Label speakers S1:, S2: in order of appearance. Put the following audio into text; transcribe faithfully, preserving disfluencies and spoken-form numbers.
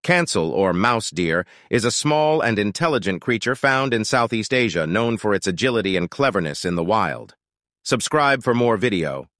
S1: Cancel, or mouse deer, is a small and intelligent creature found in Southeast Asia, known for its agility and cleverness in the wild. Subscribe for more video.